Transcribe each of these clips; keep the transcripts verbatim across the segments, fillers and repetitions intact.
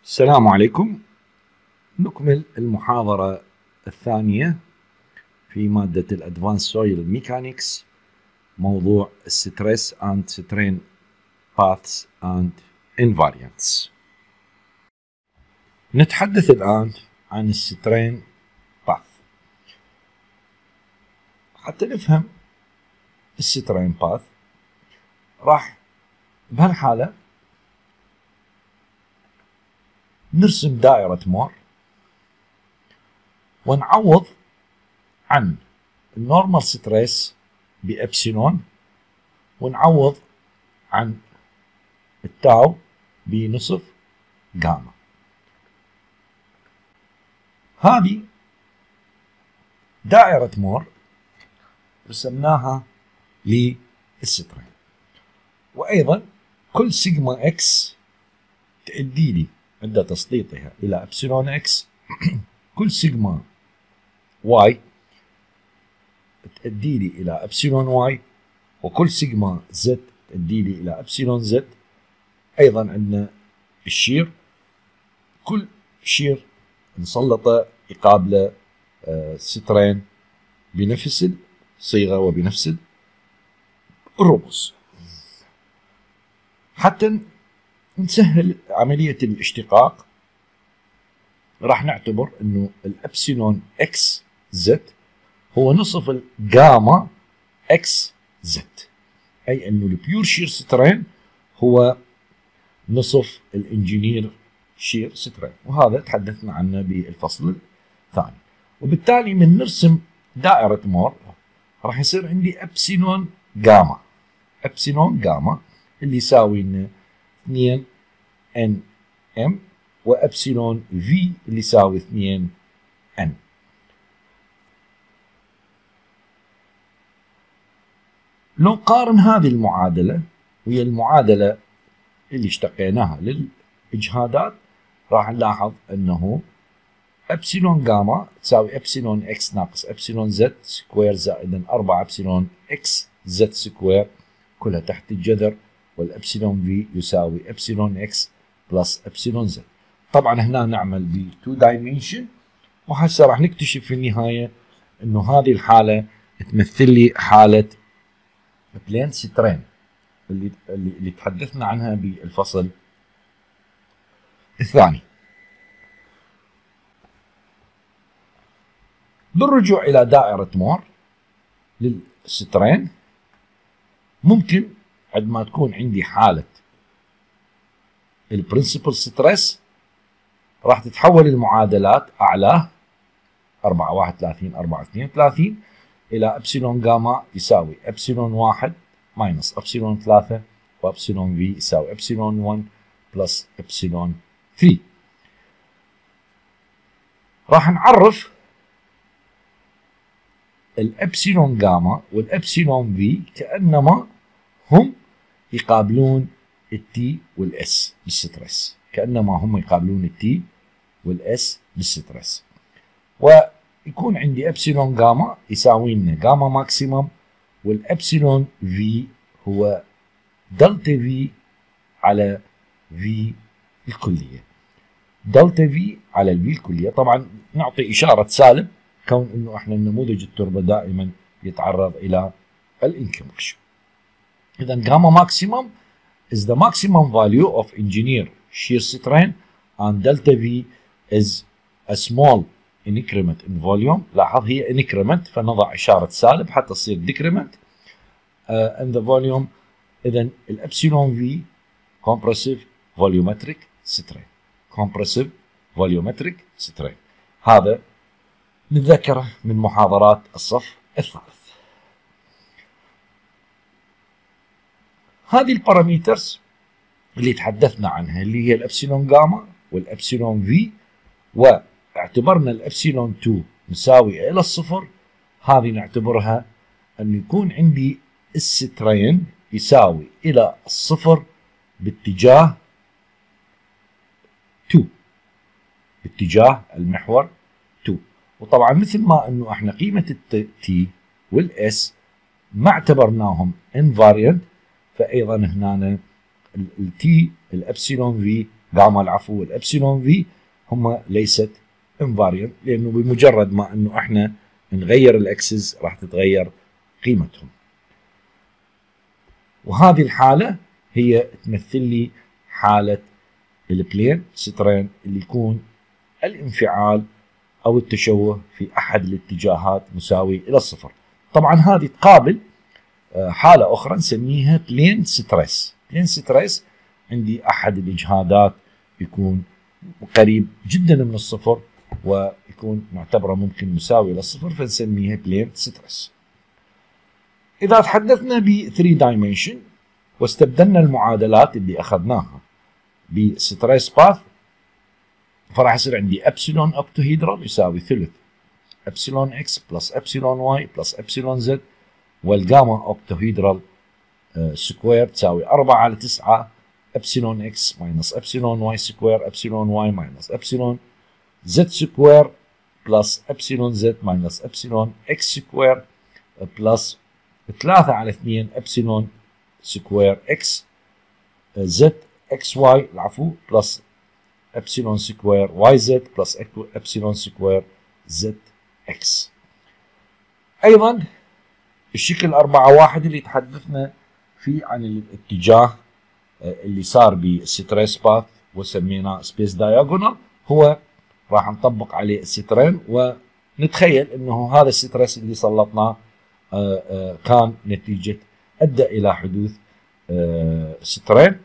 السلام عليكم. نكمل المحاضرة الثانية في مادة الأدفانس سويل ميكانيكس، موضوع الستريس and strain paths and invariants. نتحدث الآن عن السترين باث. حتى نفهم السترين باث راح بهالحالة نرسم دائرة مور ونعوض عن النورمال ستريس بإبسيلون، ونعوض عن التاو بنصف جاما. هذه دائرة مور رسمناها للسترين، وأيضا كل سيجما اكس تؤدي لي عند تسليطها إلى إبسيلون اكس، كل سيجما واي تؤدي لي إلى إبسيلون واي، وكل سيجما زد تؤدي لي إلى إبسيلون زد. أيضا عندنا الشير، كل شير نسلطه يقابله سترين بنفس الصيغة وبنفس الرموز. حتى نسهل عملية الاشتقاق راح نعتبر انه الابسيلون اكس زد هو نصف الجاما اكس زد، اي انه البيور شير سترين هو نصف الانجينير شير سترين، وهذا تحدثنا عنه بالفصل الثاني. وبالتالي من نرسم دائرة مور راح يصير عندي ابسيلون جاما، ابسيلون جاما اللي يساوي لنا اثنين ان ام، وابسيلون في اللي يساوي اثنين ان. لو نقارن هذه المعادلة وهي المعادلة اللي اشتقيناها للإجهادات راح نلاحظ أنه ابسيلون جاما تساوي ابسيلون اكس ناقص ابسيلون زد سكوير زائدا أربعة ابسيلون اكس زد سكوير كلها تحت الجذر، والابسيلون في يساوي ابسيلون اكس بلس ابسيلون زد. طبعا هنا نعمل ب تو دايمنشن، وهسه راح نكتشف في النهايه انه هذه الحاله تمثل لي حاله بلين سترين اللي اللي تحدثنا عنها بالفصل الثاني. بالرجوع الى دائره مور للسترين، ممكن عندما تكون عندي حاله البرنسبل ستريس راح تتحول المعادلات اعلاه أربعة واحد وثلاثين أربعة اثنين وثلاثين الى ابسيلون جاما يساوي ابسيلون واحد ماينس ابسيلون ثلاثة، وابسيلون في يساوي ابسيلون واحد بلس ابسيلون ثلاثة. راح نعرف الابسيلون جاما والابسيلون في كانما هم يقابلون التي والاس بالستريس، كانما هم يقابلون التي والاس بالستريس، ويكون عندي ابسيلون جاما يساوي لنا جاما ماكسيمم، والابسيلون في هو دلتا في على في الكليه، دلتا في على الفي الكليه. طبعا نعطي اشاره سالب كون انه احنا النموذج التربه دائما يتعرض الى الانكماش. اذا جاما ماكسيمم is the maximum value of engineer shear strain, and delta V is a small increment in volume. لاحظ هي increment فنضع إشارة سالب حتى تصير decrement uh, in the volume. إذا الابسيلون V compressive volumetric strain، compressive volumetric strain، هذا نتذكره من محاضرات الصف الثالث. هذه الباراميترز اللي تحدثنا عنها اللي هي الابسيلون جاما والابسيلون في، واعتبرنا الابسيلون اثنين مساوية الى الصفر، هذه نعتبرها ان يكون عندي السترين يساوي الى الصفر باتجاه اثنين، باتجاه المحور اثنين. وطبعا مثل ما انه احنا قيمة التي والاس ما اعتبرناهم invariant، فايضا هنا التي الابسيلون في جاما العفو والابسلون في هم ليست انفاريانت، لانه بمجرد ما انه احنا نغير الاكسس راح تتغير قيمتهم. وهذه الحالة هي تمثل لي حالة البلين سترين اللي يكون الانفعال او التشوه في احد الاتجاهات مساوي الى الصفر. طبعا هذه تقابل حالة اخرى نسميها بلين ستريس. بلين ستريس عندي احد الاجهادات يكون قريب جدا من الصفر ويكون معتبره ممكن مساوي الى الصفر، فنسميها بلين ستريس. اذا تحدثنا ب ثري دايمنشن واستبدلنا المعادلات اللي اخذناها بستريس باث، فراح يصير عندي ابسلون اوكتاهيدرال يساوي ثلث ابسلون اكس بلس ابسلون واي بلس ابسلون زد، والجاما اوكتاهيدرال سكوير تساوي أربعة على تسعة ابسلون اكس ماينس ابسلون واي سكوير ابسلون واي ماينس ابسلون زد سكوير بلس ابسلون زد ماينس ابسلون اكس سكوير بلس ثلاثة على اثنين ابسلون سكوير اكس زد اكس واي العفو بلس ابسلون سكوير واي زد بلس ابسلون سكوير زد اكس. ايضا الشكل أربعة واحد اللي تحدثنا فيه عن الاتجاه اللي صار بالستريس باث وسميناه سبيس دايجونال، هو راح نطبق عليه السترين ونتخيل انه هذا الستريس اللي سلطناه كان نتيجة ادى الى حدوث سترين،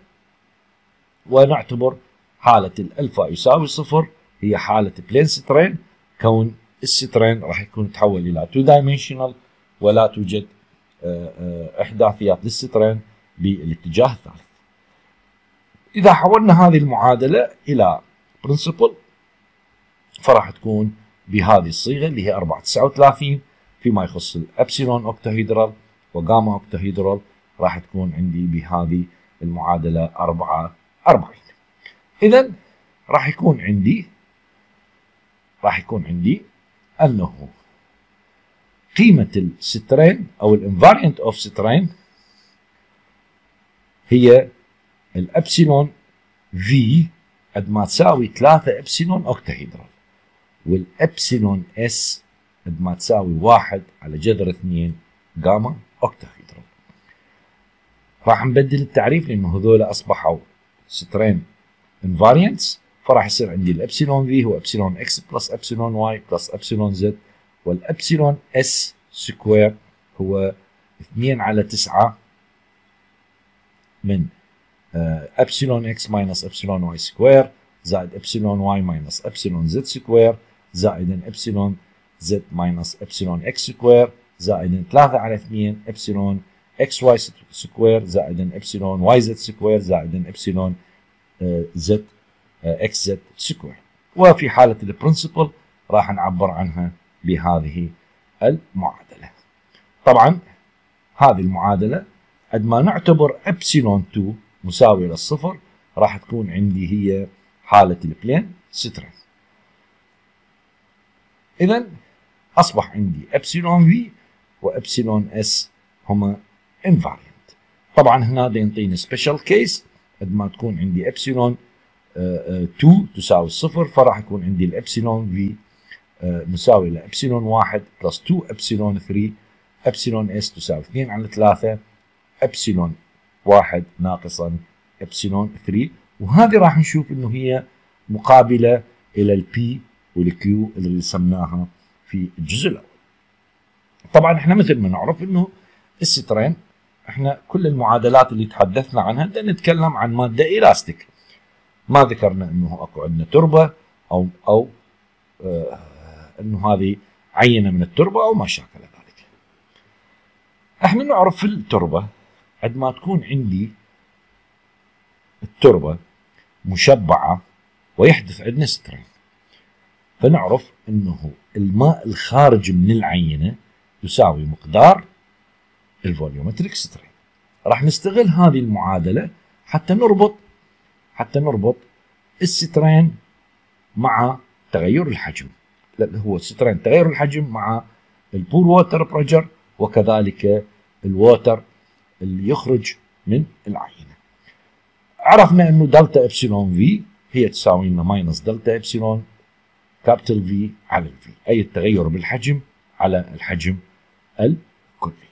ونعتبر حالة الالفا يساوي صفر هي حالة بلين سترين، كون السترين راح يكون تحول الى تو دايمنشنال ولا توجد احداثيات للسترين بالاتجاه الثالث. اذا حولنا هذه المعادلة الى برنسبل فراح تكون بهذه الصيغة اللي هي أربعة تسعة وثلاثين فيما يخص الابسلون اوكتاهيدرال وجاما اوكتاهيدرال، راح تكون عندي بهذه المعادلة أربعة أربعين. اذا راح يكون عندي راح يكون عندي انه قيمة السترين او الانفاريانت اوف سترين هي الابسلون في قد ما تساوي ثلاثة ابسلون اوكتاهيدرال، والابسلون اس قد ما تساوي واحد على جذر اثنين جاما اوكتاهيدرال. راح نبدل التعريف لانه هذول اصبحوا سترين انفاريانتس، فراح يصير عندي الابسلون في هو ابسلون اكس بلس ابسلون واي بلس ابسلون زد، والابسلون اس سكوير هو اثنين على تسعة من ابسلون اكس ماينس ابسلون واي سكوير زائد ابسلون واي ماينس ابسلون زد سكوير زائدا ابسلون زد ماينس ابسلون اكس سكوير زائدا ثلاثة على اثنين ابسلون اكس واي سكوير زائدا ابسلون واي زد سكوير زائدا ابسلون زد اكس زد سكوير. وفي حالة البرنسبل راح نعبر عنها بهذه المعادلة. طبعا هذه المعادلة قد ما نعتبر ابسلون اثنين مساوية للصفر راح تكون عندي هي حالة البلين سترين. إذا أصبح عندي ابسلون في وابسلون اس هما انفاريانت. طبعا هنا ينطيني سبيشال كيس قد ما تكون عندي ابسلون اثنين تساوي الصفر، فراح يكون عندي الابسلون في مساوي لابسلون واحد بلس اثنين ابسلون ثلاثة، ابسلون اس تساوي اثنين على ثلاثة، ابسلون واحد ناقصا ابسلون ثلاثة، وهذه راح نشوف انه هي مقابله الى البي والكيو اللي رسمناها في الجزء الاول. طبعا احنا مثل ما نعرف انه السترين احنا كل المعادلات اللي تحدثنا عنها بدنا نتكلم عن ماده الاستيك، ما ذكرنا انه اكو عندنا تربه او او آه انه هذه عينه من التربه او ما شاكل ذلك. احنا نعرف في التربه عندما تكون عندي التربه مشبعه ويحدث عندنا سترين، فنعرف انه الماء الخارج من العينه يساوي مقدار الفوليومتريك سترين. راح نستغل هذه المعادله حتى نربط حتى نربط السترين مع تغير الحجم، اللي هو سترين تغير الحجم مع البور ووتر بريشر وكذلك الووتر اللي يخرج من العينه. عرفنا انه دلتا ابسلون في هي تساوي لنا ماينس دلتا ابسيلون كابيتال في على الفي، اي التغير بالحجم على الحجم الكلي.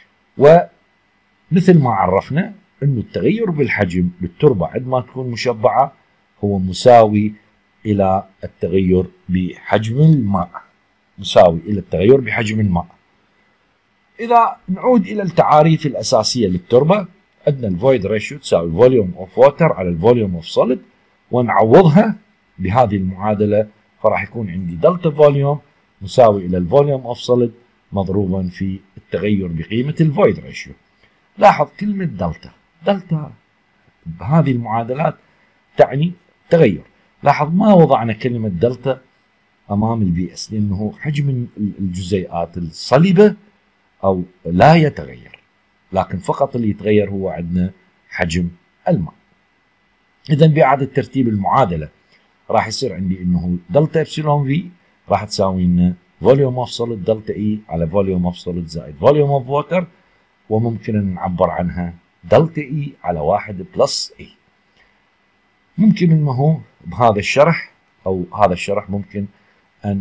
ومثل ما عرفنا انه التغير بالحجم للتربه عندما تكون مشبعه هو مساوي الى التغير بحجم الماء، مساوي الى التغير بحجم الماء. اذا نعود الى التعاريف الاساسيه للتربه، عندنا الفويد ريشيو تساوي الفوليوم اوف ووتر على الفوليوم اوف سوليد، ونعوضها بهذه المعادله، فراح يكون عندي دلتا فوليوم مساوي الى الفوليوم اوف سوليد مضروبا في التغير بقيمه الفويد ريشيو. لاحظ كلمه دلتا، دلتا بهذه المعادلات تعني تغير. لاحظ ما وضعنا كلمه دلتا امام الفي اس لانه حجم الجزيئات الصلبه او لا يتغير، لكن فقط اللي يتغير هو عندنا حجم الماء. اذا باعاده ترتيب المعادله راح يصير عندي انه دلتا ابسلون في راح تساوي لنا فوليوم اوف سوليد دلتا اي على فوليوم اوف سوليد زائد فوليوم اوف ووتر، وممكن ان نعبر عنها دلتا اي على واحد بلس اي. ممكن انه بهذا الشرح او هذا الشرح ممكن ان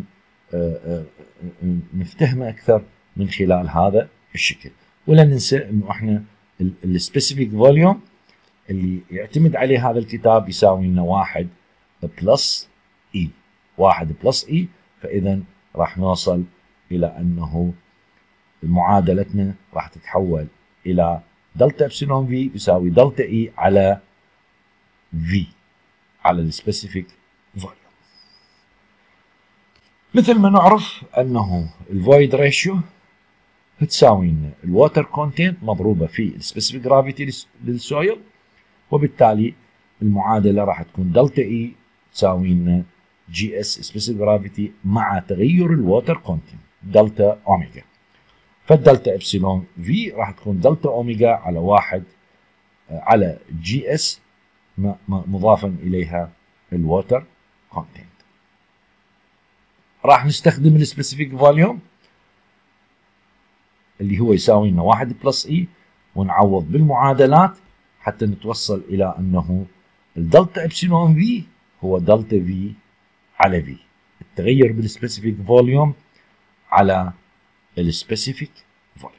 نفتهمه اكثر من خلال هذا الشكل. ولا ننسى انه احنا السبيسيفيك فوليوم اللي يعتمد عليه هذا الكتاب يساوي لنا واحد بلس اي، واحد بلس اي، فاذا راح نوصل الى انه معادلتنا راح تتحول الى دلتا ابسلون في يساوي دلتا اي على في على السبيسيفيك فوليوم. مثل ما نعرف انه الفويد ريشيو تساوي لنا الووتر كونتنت مضروبه في السبيسيفيك جرافيتي للسويل، وبالتالي المعادله راح تكون دلتا اي تساوي لنا جي اس سبيسيفيك جرافيتي مع تغير الووتر كونتنت دلتا اوميجا. فالدلتا ابسلون في راح تكون دلتا اوميجا على واحد على جي اس مضافا اليها الووتر كونتنت. راح نستخدم السبيسيفيك فوليوم اللي هو يساوي لنا واحد بلس اي، ونعوض بالمعادلات حتى نتوصل الى انه الدلتا ابسلون في هو دلتا في على في، التغير بالسبيسيفيك فوليوم على السبيسيفيك فوليوم.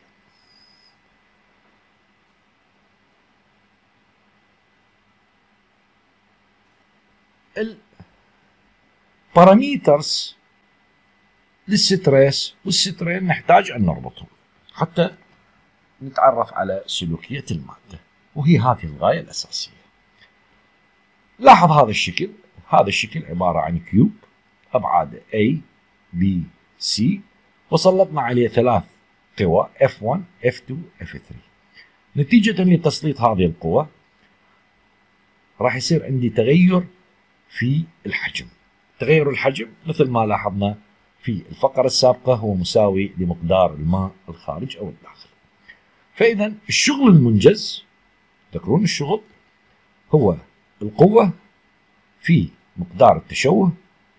الباراميترز للستريس والسترين نحتاج ان نربطهم حتى نتعرف على سلوكية المادة، وهي هذه الغاية الأساسية. لاحظ هذا الشكل، هذا الشكل عبارة عن كيوب أبعاده A B C، وسلطنا عليه ثلاث قوى إف واحد إف اثنين إف ثلاثة. نتيجة لتسليط هذه القوى راح يصير عندي تغير في الحجم. تغير الحجم مثل ما لاحظنا في الفقرة السابقة هو مساوي لمقدار الماء الخارج أو الداخل. فإذا الشغل المنجز، تذكرون الشغل هو القوة في مقدار التشوه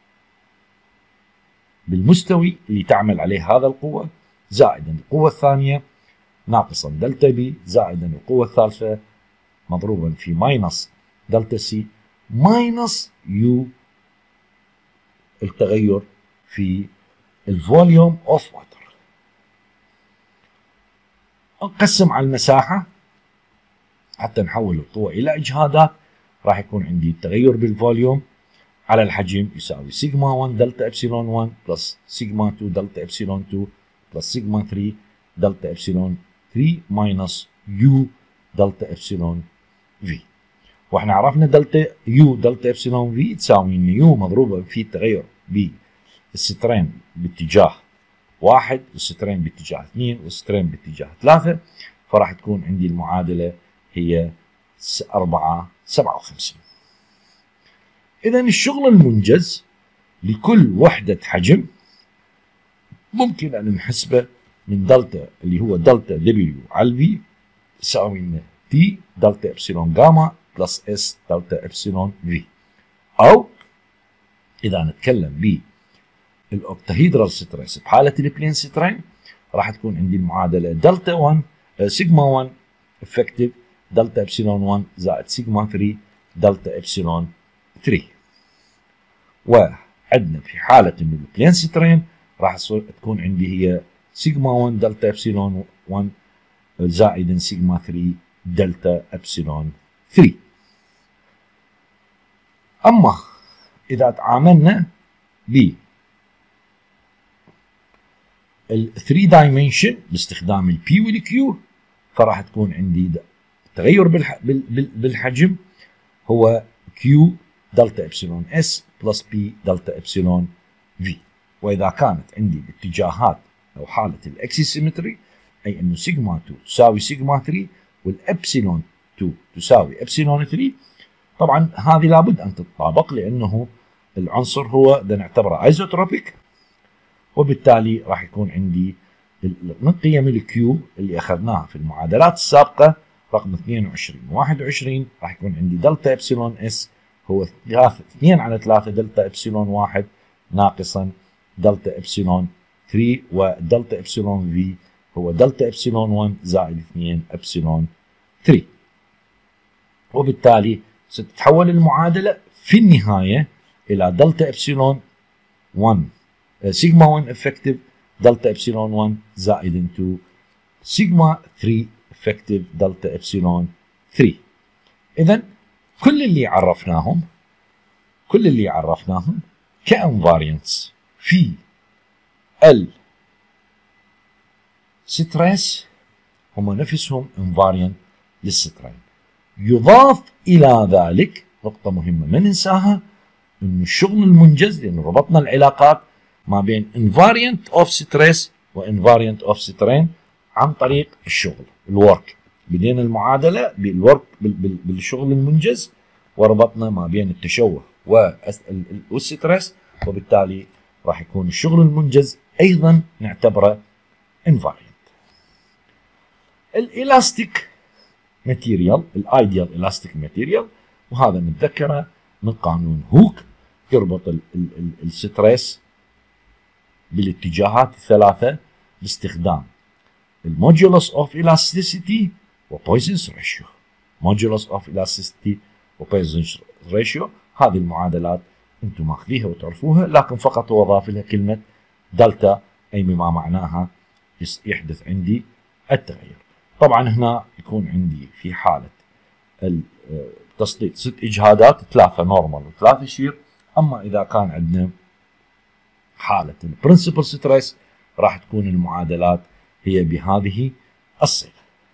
بالمستوي اللي تعمل عليه هذا القوة، زائدا القوة الثانية ناقصا دلتا بي، زائدا القوة الثالثة مضروبا في ماينس دلتا سي ماينس يو التغير في الفوليوم اوف ووتر. نقسم على المساحة حتى نحول القوة إلى إجهادات. راح يكون عندي التغير بالفوليوم على الحجم يساوي سيجما واحد دلتا إبسيلون واحد بلس سيجما اثنين دلتا إبسيلون اثنين بلس سيجما ثلاثة دلتا إبسيلون ثلاثة ماينس يو دلتا إبسيلون في. واحنا عرفنا دلتا يو دلتا إبسيلون في تساوي ان يو مضروبة في التغير بالسترين باتجاه واحد والسترين باتجاه اثنين والسترين باتجاه ثلاثة، فراح تكون عندي المعادلة هي أربعة سبعة وخمسين. إذا الشغل المنجز لكل وحدة حجم ممكن أن نحسبه من دلتا اللي هو دلتا دبليو على الفي يساوي لنا تي دلتا إبسيلون جاما بلس اس دلتا إبسيلون في، أو إذا نتكلم بالأوكتاهيدرال ستريس بحالة البلين سترين راح تكون عندي المعادلة دلتا واحد سيجما واحد افكتيف دلتا إبسيلون واحد زائد سيجما ثلاثة دلتا إبسيلون ثلاثة. وعندنا في حالة انه البلين سترين راح تكون عندي هي سيجما واحد دلتا ابسلون واحد زائدا سيجما ثلاثة دلتا ابسلون ثلاثة. اما اذا تعاملنا ب ال ثلاثة دايمنشن باستخدام البي والكيو، فراح تكون عندي تغير بالحجم هو كيو دلتا ابسلون اس بلس بي دلتا ابسلون في. واذا كانت عندي الاتجاهات او حاله الاكسيسيمتري اي انه سيجما اثنين تساوي سيجما ثلاثة والابسلون اثنين تساوي ابسلون ثلاثة، طبعا هذه لابد ان تتطابق لانه العنصر هو بدنا نعتبره ايزوتروبيك، وبالتالي راح يكون عندي من قيم الكيو اللي اخذناها في المعادلات السابقه رقم اثنين وعشرين واحد وعشرين راح يكون عندي دلتا ابسلون اس هو اثنين على ثلاثة دلتا ابسلون واحد ناقصا دلتا ابسلون ثلاثة، ودلتا ابسلون في هو دلتا ابسلون واحد زائد اثنين ابسلون ثلاثة. وبالتالي ستتحول المعادله في النهايه الى دلتا ابسلون واحد سيجما واحد افكتيف دلتا ابسلون واحد زائد اثنين سيجما ثلاثة افكتيف دلتا ابسلون ثلاثة. اذا كل اللي عرفناهم كل اللي عرفناهم كانفاريانس في الستريس هم نفسهم انفاريانت للسترين. يضاف الى ذلك نقطة مهمة ما ننساها، انه الشغل المنجز، لانه ربطنا العلاقات ما بين invariant of stress و invariant of strain عن طريق الشغل الورك. بدينا المعادلة بالورك بالشغل المنجز وربطنا ما بين التشوه والستريس، وبالتالي راح يكون الشغل المنجز ايضا نعتبره invariant. الالاستيك ماتيريال الايديال الاستيك ماتيريال، وهذا نتذكره من قانون هوك، يربط الستريس بالاتجاهات الثلاثة باستخدام المودولوس اوف الاستيسيتي وبويسنز ريشيو. مودولوس اوف الاستيسيتي وبويسنز ريشيو هذه المعادلات انتم ماخذيها وتعرفوها، لكن فقط واضاف لها كلمة دلتا اي بما معناها يحدث عندي التغير. طبعا هنا يكون عندي في حالة التسليط ست اجهادات، ثلاثة نورمال وثلاثة شير. اما اذا كان عندنا حالة البرنسبل ستريس راح تكون المعادلات هي بهذه الصيغة.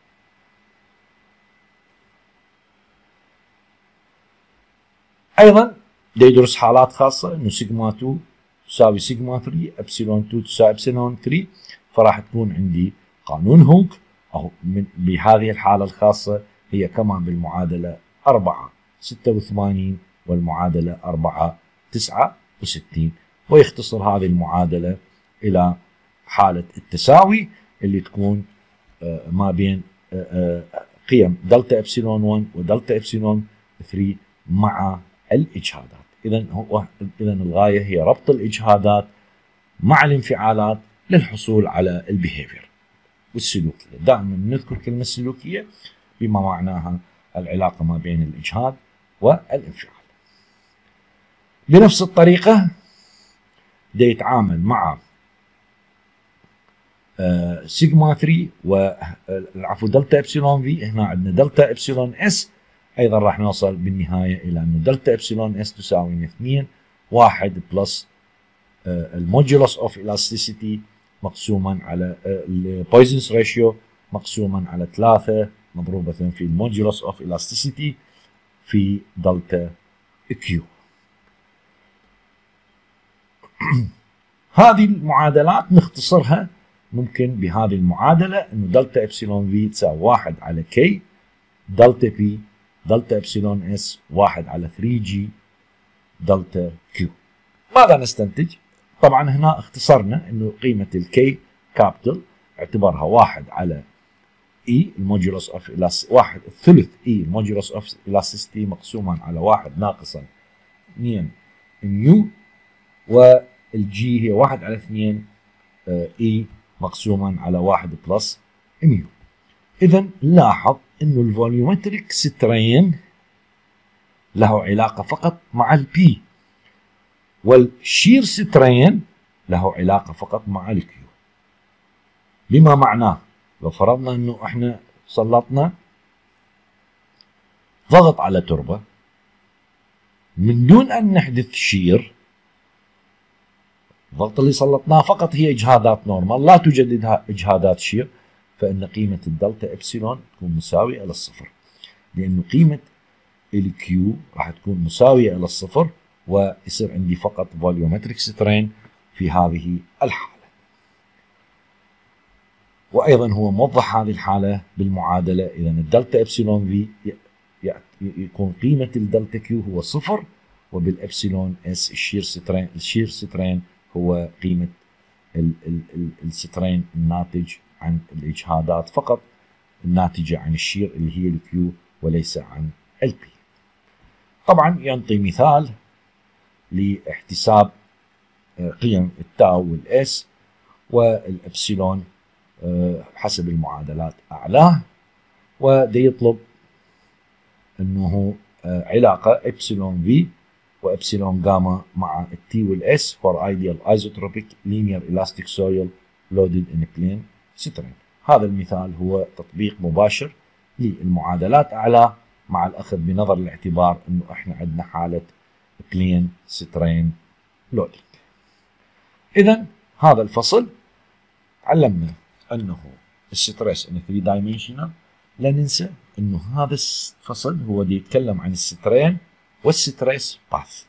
ايضا يدرس حالات خاصة انه سيجما اثنين تساوي سيجما ثلاثة، ابسلون اثنين تساوي ابسلون ثلاثة، فراح تكون عندي قانون هوك أو من بهذه الحالة الخاصة هي كما بالمعادلة أربعة ستة وثمانين والمعادلة أربعة تسعة وستين، ويختصر هذه المعادلة إلى حالة التساوي اللي تكون ما بين قيم دلتا ابسلون واحد ودلتا ابسلون ثلاثة مع الإجهادات. إذا هو إذا الغاية هي ربط الإجهادات مع الانفعالات للحصول على البيهيفير والسلوكية. دائما نذكر كلمة سلوكية بما معناها العلاقة ما بين الإجهاد والانفعال. بنفس الطريقة دا يتعامل مع آه سيجما ثلاثة والعفو دلتا ابسلون في. هنا عندنا دلتا ابسلون اس، ايضا راح نوصل بالنهاية الى انه دلتا ابسلون اس تساوي اثنين واحد بلس آه المودولوس اوف الاستيسيتي مقسوما على البويسنز ريشيو مقسوما على ثلاثة مضروبة في المودولوس اوف الاستيسيتي في دلتا كيو. هذه المعادلات نختصرها ممكن بهذه المعادلة انه دلتا ابسلون في تساوي واحد على كي دلتا بي دلتا ابسلون اس واحد على ثلاثة جي دلتا كيو. ماذا نستنتج؟ طبعا هنا اختصرنا انه قيمة الكي كابيتال اعتبرها واحد على اي المودولوس اوف واحد ثلث اي المودولوس اوف الاستيسيتي مقسوما على واحد ناقصا اثنين ميو، والجي هي واحد على اثنين اي مقسوما على واحد بلس ميو. اذا نلاحظ انه والشير سترين له علاقة فقط مع الكيو. بما معناه لو فرضنا انه احنا سلطنا ضغط على تربة من دون ان نحدث شير، الضغط اللي سلطناه فقط هي اجهادات نورمال لا توجد اجهادات شير، فان قيمة الدلتا ابسيلون تكون مساوية الى الصفر، لانه قيمة الكيو راح تكون مساوية الى الصفر ويصير عندي فقط فوليومتريك سترين في هذه الحالة. وايضا هو موضح هذه الحالة بالمعادلة، اذا الدلتا ابسيلون في يكون قيمة الدلتا كيو هو صفر، وبالابسيلون اس الشير سترين الشير سترين هو قيمة السترين الناتج عن الاجهادات فقط، الناتجة عن الشير اللي هي الكيو وليس عن البي. طبعا ينطي مثال لاحتساب قيم التاو والاس والابسيلون حسب المعادلات اعلاه، وده يطلب انه علاقه ابسيلون في وابسيلون جاما مع التي والاس for ideal isotropic linear elastic soil loaded in plane strain. هذا المثال هو تطبيق مباشر للمعادلات اعلاه مع الاخذ بنظر الاعتبار انه احنا عندنا حاله plane strain loading. اذا هذا الفصل علمنا انه الستريس انه ثري دايمنشنال. لا ننسى انه هذا الفصل هو دي يتكلم عن السترين والستريس باث،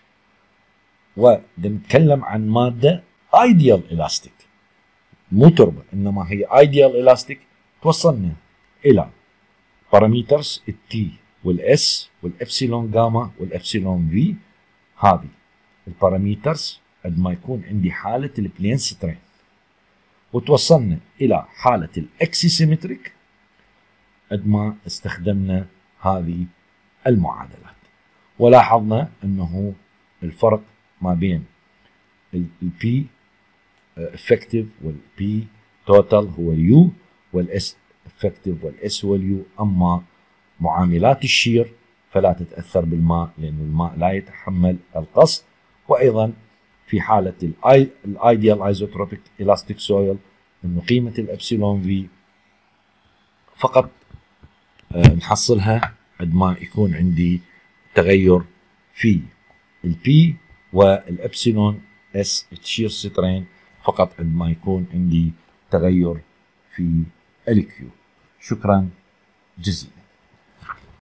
ونتكلم عن ماده ايديال الاستيك مو تربه انما هي ايديال الاستيك. توصلنا الى باراميترز التي والاس والابسيلون جاما والابسيلون في. هذه الباراميترز قد ما يكون عندي حاله البلين سترين، وتوصلنا الى حاله الاكسيسيمتريك قد ما استخدمنا هذه المعادلات، ولاحظنا انه الفرق ما بين البي افكتيف والبي توتال هو اليو، والاس افكتيف والاس هو اليو. اما معاملات الشير فلا تتاثر بالماء لان الماء لا يتحمل القص. وايضا في حاله الايديال ايزوتروبيك الاستيك سويل انه قيمه الابسيلون في فقط نحصلها عند ما يكون عندي تغير في البي، والابسيلون اس تشير سترين فقط عند ما يكون عندي تغير في الكيو. شكرا جزيلا.